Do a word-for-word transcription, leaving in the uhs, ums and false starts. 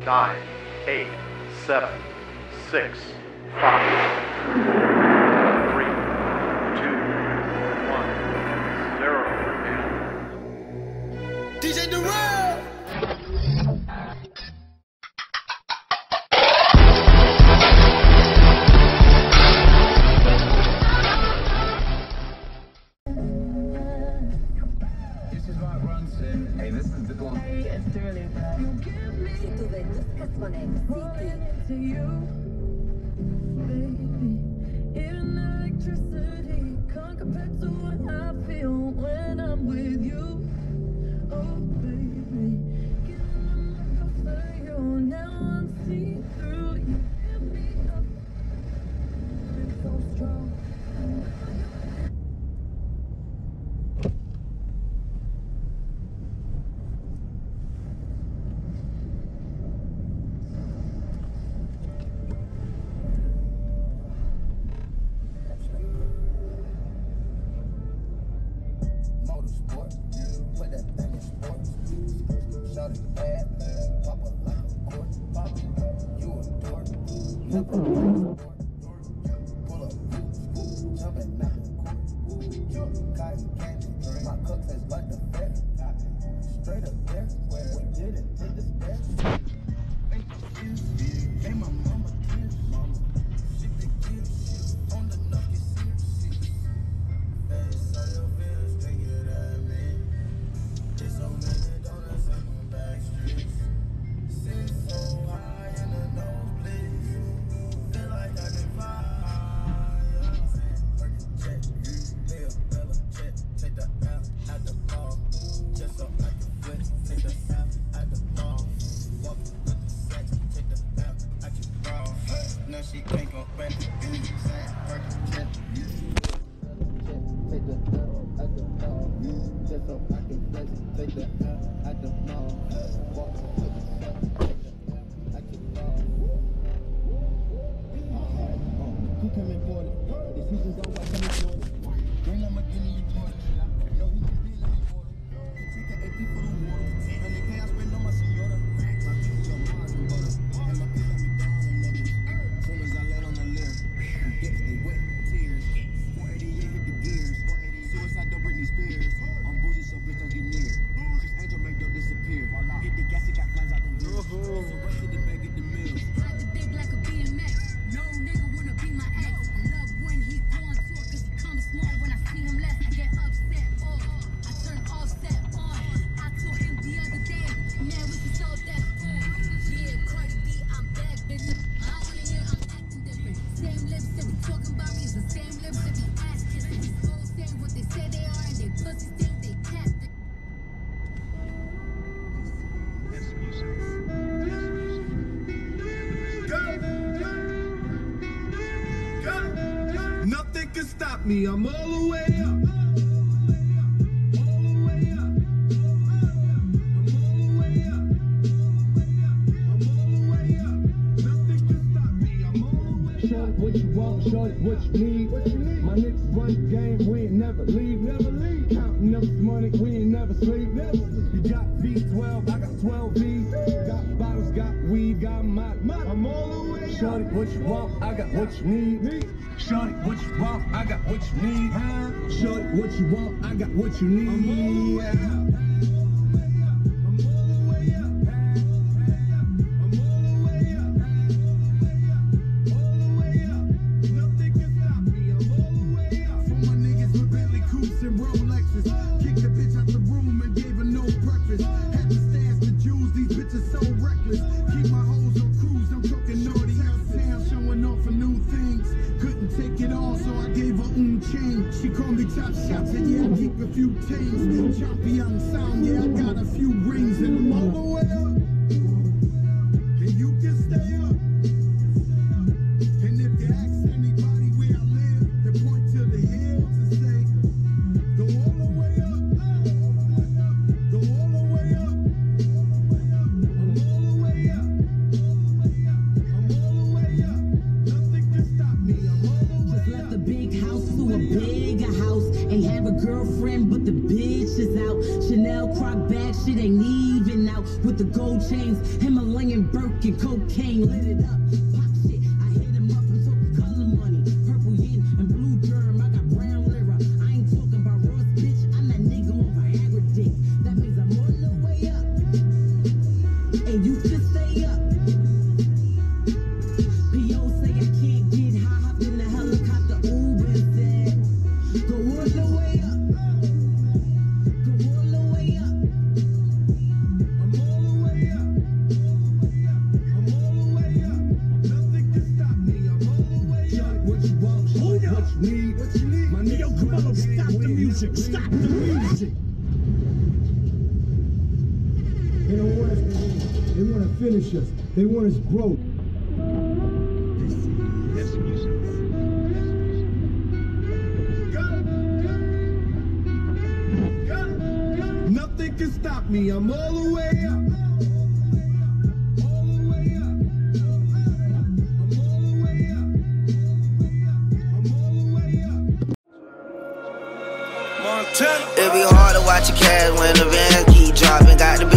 nine, eight, seven, six, five, three, two, one, zero, and D J Durrell! Hey, this is the one. Hey, it's Sterling. You give me to the to you, baby. Even electricity can't compare to what I feel when I'm with you. Oh, baby, giving up for you. Now I'm seeing through you. Give me up, it's so strong. Nothing can stop me, I'm all the way up. All the way up. I'm all the way up. I'm all the way up. Nothing can stop me, I'm all the way up. Shorty, what you want, shorty, what you need. What you need? My niggas run the game, we ain't never leave, never leave. Counting up some money, we ain't never sleep, never. You got V twelve, I got twelve V. Got bottles, got weed, got my, I'm all the way up. Shorty, what you want, I got what you need. Shorty, what you want, I got what you need. Shorty, what you want, I got what you need. I'm all the way up. I'm all the way up. I'm all the way up. All the way up. Nothing can stop me, I'm all the way up. For my niggas with Bentley Coupes and Rolexes. Kicked the bitch out the room and gave her no breakfast. Had to stash the jewels, these bitches so reckless. Keep my hoes on cruise, I'm talking naughty out of town, showing off for new things. Couldn't take it all, so I gave her un chain. She called me top shots, and yeah, I keep a few chains. Champion sound, yeah, I got a few rings, and I'm all the way up. And you can stay up. And if you ask anybody where I live, they point to the hills and say, go all the way up. Go all the way up. I'm all the way up. I'm all the way up. Nothing can stop me, I'm all the way up. Just left a big house to a bigger house. Ain't have a girlfriend, but the bitch is out. Chanel croc bag, shit ain't even out. With the gold chains, Himalayan Birkin. Smoking cocaine, lit it up. Pop shit, I hit him up. I'm talking color money. Purple yin and blue germ. I got brown lira. I ain't talking about Ross, bitch. I'm that nigga on Viagra dick. That means I'm on the way up. And you can stay up. P O say I can't get high. Hop in the helicopter. Uber said, go all the way up. Go all the way up. I'm all the way up. I'm all the way up. Nothing can stop me. I'm all the way up. What you want, Hold what up. you need, what you need. My Yo, niggas come on, run stop game, the we music, never stop leave. the music. They don't want us to win. They want to finish us. They want us broke. Nothing can stop me. I'm all the way up. All the way up. I'm all the way up. I'm all the way up. Montana. It be hard to watch your cash when the van keep dropping. Got the